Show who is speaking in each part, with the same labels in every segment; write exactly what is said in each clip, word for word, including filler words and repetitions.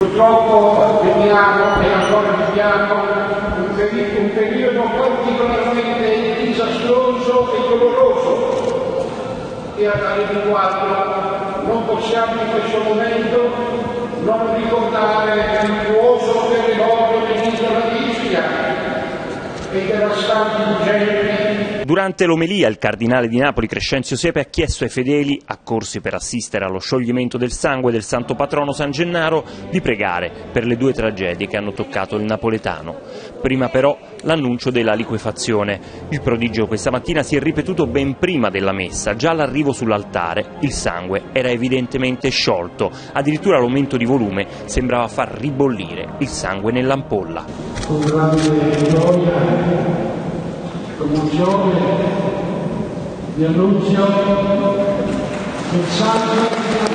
Speaker 1: Purtroppo viviamo e ancora viviamo un, peri un periodo particolarmente disastroso e doloroso e a tale riguardo non possiamo in questo momento non ricordare il virtuoso terremoto dell'isola di Ischia e i devastanti incendi.
Speaker 2: Durante l'omelia il cardinale di Napoli Crescenzio Siepe ha chiesto ai fedeli, accorsi per assistere allo scioglimento del sangue del santo patrono San Gennaro, di pregare per le due tragedie che hanno toccato il napoletano. Prima però l'annuncio della liquefazione. Il prodigio questa mattina si è ripetuto ben prima della messa. Già all'arrivo sull'altare il sangue era evidentemente sciolto, addirittura l'aumento di volume sembrava far ribollire il sangue nell'ampolla.
Speaker 1: Con grande gioia, commozione, vi annunzio che il sangue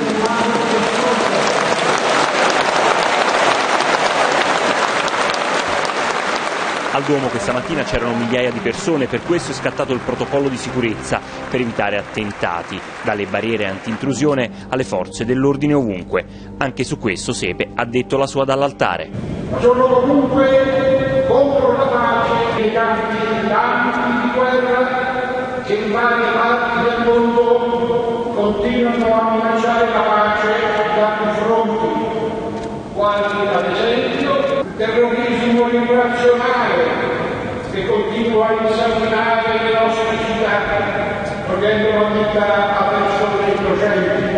Speaker 2: Al Duomo questa mattina c'erano migliaia di persone, per questo è scattato il protocollo di sicurezza per evitare attentati, dalle barriere anti-intrusione alle forze dell'ordine ovunque. Anche su questo Siepe ha detto la sua dall'altare.
Speaker 1: Sono comunque contro la pace e i tanti campi di guerra che in varie parti del mondo continuano a minacciare la pace da più fronti, quali ad esempio il terrorismo irrazionale che continua a insanguinare le nostre città, togliendo la vita a persone innocenti.